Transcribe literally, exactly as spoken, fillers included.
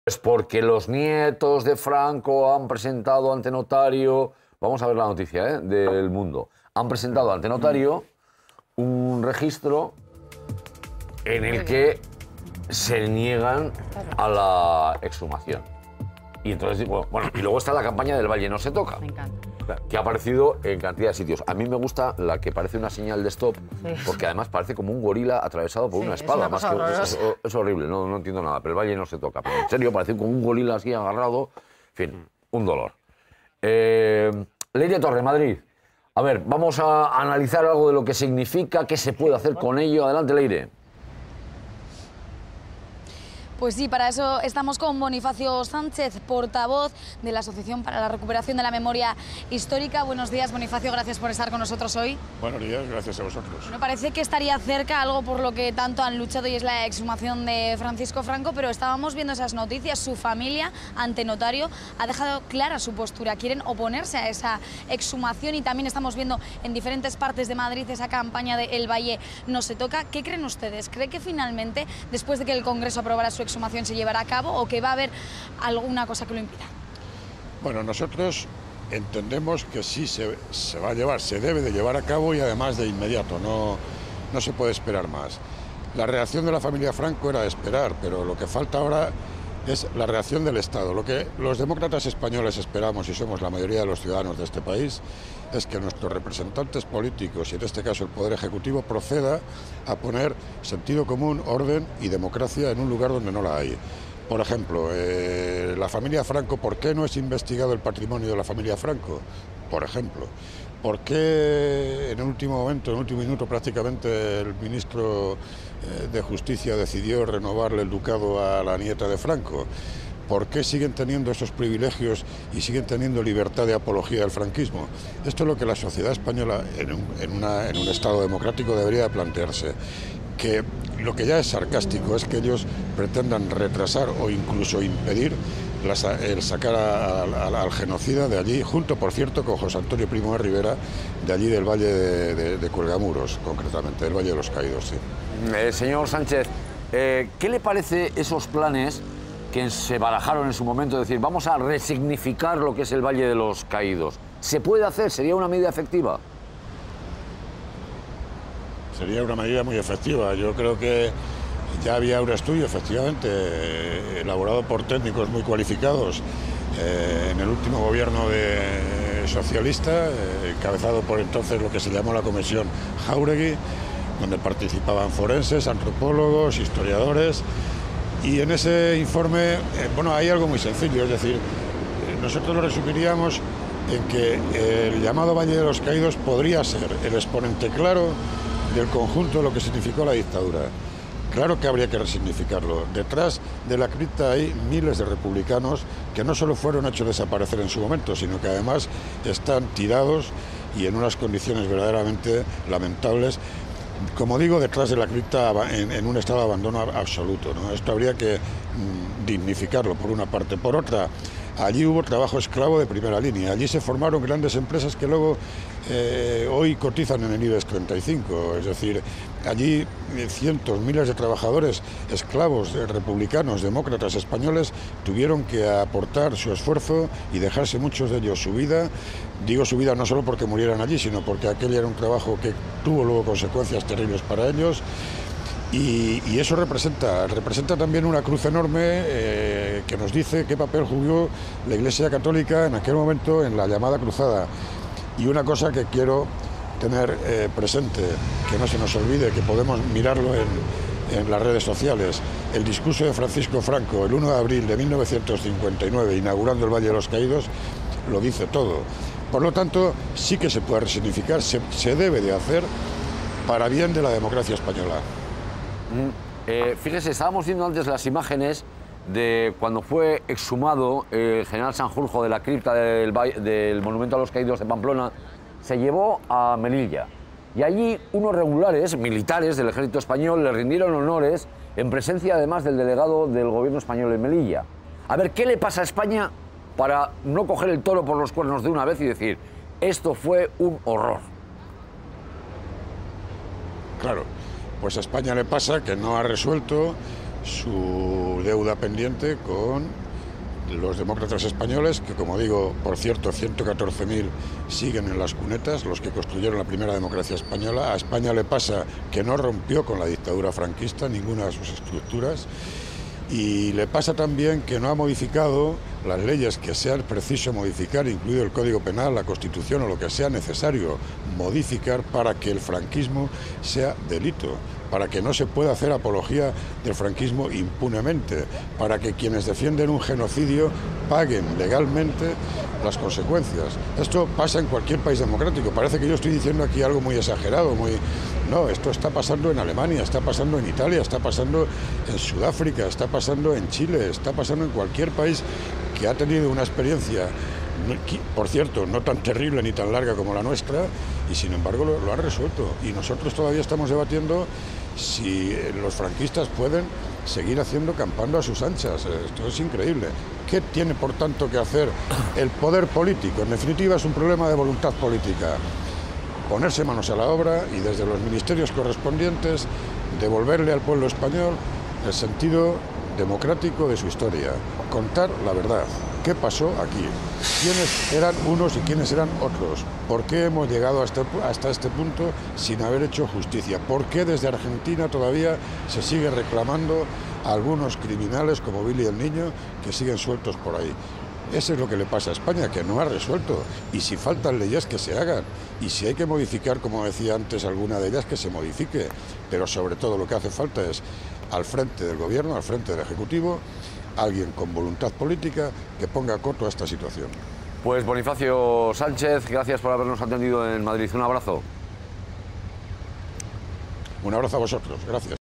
Pues porque los nietos de Franco han presentado ante notario, vamos a ver la noticia, ¿eh?, del Mundo, han presentado ante notario un registro en el que se niegan a la exhumación. Y entonces, bueno, bueno, y luego está la campaña del Valle no se toca. Me encanta. Que ha aparecido en cantidad de sitios. A mí me gusta la que parece una señal de stop, Sí. porque además parece como un gorila atravesado por Sí, una es espada. una Más cosa que, es, horrorosa. es- es horrible, no, no entiendo nada, pero el Valle no se toca. Pero en serio, parece como un gorila así agarrado. En fin, un dolor. Eh, Leire Torre, Madrid. A ver, vamos a analizar algo de lo que significa, qué se puede hacer con ello. Adelante, Leire. Pues sí, para eso estamos con Bonifacio Sánchez, portavoz de la Asociación para la Recuperación de la Memoria Histórica. Buenos días, Bonifacio, gracias por estar con nosotros hoy. Buenos días, gracias a vosotros. Me parece que estaría cerca algo por lo que tanto han luchado y es la exhumación de Francisco Franco, pero estábamos viendo esas noticias. Su familia, ante notario, ha dejado clara su postura. Quieren oponerse a esa exhumación y también estamos viendo en diferentes partes de Madrid esa campaña de El Valle no se toca. ¿Qué creen ustedes? ¿Cree que finalmente, después de que el Congreso aprobara su exhumación, se llevará a cabo o que va a haber alguna cosa que lo impida? Bueno, nosotros entendemos que sí se, se va a llevar, se debe de llevar a cabo y además de inmediato, no, no se puede esperar más. La reacción de la familia Franco era de esperar, pero lo que falta ahora es la reacción del Estado. Lo que los demócratas españoles esperamos, y somos la mayoría de los ciudadanos de este país, es que nuestros representantes políticos, y en este caso el Poder Ejecutivo, proceda a poner sentido común, orden y democracia en un lugar donde no la hay. Por ejemplo, eh, la familia Franco, ¿por qué no es investigado el patrimonio de la familia Franco? Por ejemplo, ¿por qué en el último momento, en el último minuto prácticamente, el ministro eh, de Justicia decidió renovarle el ducado a la nieta de Franco? ¿Por qué siguen teniendo esos privilegios y siguen teniendo libertad de apología del franquismo? Esto es lo que la sociedad española, en un, en una, en un Estado democrático, debería plantearse. Que lo que ya es sarcástico es que ellos pretendan retrasar o incluso impedir la, el sacar a, a, al genocida de allí, junto, por cierto, con José Antonio Primo de Rivera, de allí del Valle de, de, de Cuelgamuros, concretamente, del Valle de los Caídos, sí. Eh, señor Sánchez, eh, ¿qué le parece esos planes que se barajaron en su momento? Es decir, vamos a resignificar lo que es el Valle de los Caídos. ¿Se puede hacer? ¿Sería una medida efectiva? Sería una medida muy efectiva. Yo creo que ya había un estudio, efectivamente, eh, elaborado por técnicos muy cualificados eh, en el último gobierno de, socialista, eh, encabezado por entonces lo que se llamó la Comisión Jáuregui, donde participaban forenses, antropólogos, historiadores. Y en ese informe, eh, bueno, hay algo muy sencillo, es decir, eh, nosotros lo resumiríamos en que el llamado Valle de los Caídos podría ser el exponente claro del conjunto de lo que significó la dictadura. Claro que habría que resignificarlo. Detrás de la cripta hay miles de republicanos que no solo fueron hechos desaparecer en su momento, sino que además están tirados y en unas condiciones verdaderamente lamentables. Como digo, detrás de la cripta en, en un estado de abandono absoluto, ¿no? Esto habría que mm, dignificarlo, por una parte. Por otra, allí hubo trabajo esclavo de primera línea. Allí se formaron grandes empresas que luego eh, hoy cotizan en el IBEX treinta y cinco. Es decir, allí eh, cientos, miles de trabajadores esclavos, eh, republicanos, demócratas españoles tuvieron que aportar su esfuerzo y dejarse muchos de ellos su vida. Digo su vida no solo porque murieran allí, sino porque aquel era un trabajo que tuvo luego consecuencias terribles para ellos. Y, y eso representa, representa también una cruz enorme eh, que nos dice qué papel jugó la Iglesia Católica en aquel momento en la llamada Cruzada. Y una cosa que quiero tener eh, presente, que no se nos olvide, que podemos mirarlo en, en las redes sociales. El discurso de Francisco Franco, el uno de abril de mil novecientos cincuenta y nueve, inaugurando el Valle de los Caídos, lo dice todo. Por lo tanto, sí que se puede resignificar, se, se debe de hacer para bien de la democracia española. Mm, eh, fíjese, estábamos viendo antes las imágenes de cuando fue exhumado el general Sanjurjo de la cripta del, del Monumento a los Caídos de Pamplona. Se llevó a Melilla y allí unos regulares militares del ejército español le rindieron honores en presencia además del delegado del gobierno español en Melilla. A ver, ¿qué le pasa a España para no coger el toro por los cuernos de una vez y decir esto fue un horror? Claro, pues a España le pasa que no ha resuelto su deuda pendiente con los demócratas españoles, que como digo, por cierto, ciento catorce mil siguen en las cunetas, los que construyeron la primera democracia española. A España le pasa que no rompió con la dictadura franquista ninguna de sus estructuras, y le pasa también que no ha modificado las leyes que sea preciso modificar, incluido el Código Penal, la Constitución o lo que sea necesario modificar para que el franquismo sea delito, para que no se pueda hacer apología del franquismo impunemente, para que quienes defienden un genocidio paguen legalmente las consecuencias. Esto pasa en cualquier país democrático. Parece que yo estoy diciendo aquí algo muy exagerado, muy... No, esto está pasando en Alemania, está pasando en Italia, está pasando en Sudáfrica, está pasando en Chile, está pasando en cualquier país que ha tenido una experiencia, por cierto, no tan terrible ni tan larga como la nuestra, y sin embargo lo, lo han resuelto. Y nosotros todavía estamos debatiendo si los franquistas pueden seguir haciendo campando a sus anchas. Esto es increíble. ¿Qué tiene, por tanto, que hacer el poder político? En definitiva, es un problema de voluntad política. Ponerse manos a la obra y desde los ministerios correspondientes devolverle al pueblo español el sentido democrático de su historia. Contar la verdad. ¿Qué pasó aquí? ¿Quiénes eran unos y quiénes eran otros? ¿Por qué hemos llegado hasta, hasta este punto sin haber hecho justicia? ¿Por qué desde Argentina todavía se sigue reclamando a algunos criminales como Billy el Niño que siguen sueltos por ahí? Eso es lo que le pasa a España, que no ha resuelto. Y si faltan leyes, que se hagan. Y si hay que modificar, como decía antes, alguna de ellas, que se modifique. Pero sobre todo lo que hace falta es, al frente del gobierno, al frente del Ejecutivo, alguien con voluntad política que ponga coto a esta situación. Pues Bonifacio Sánchez, gracias por habernos atendido en Madrid. Un abrazo. Un abrazo a vosotros. Gracias.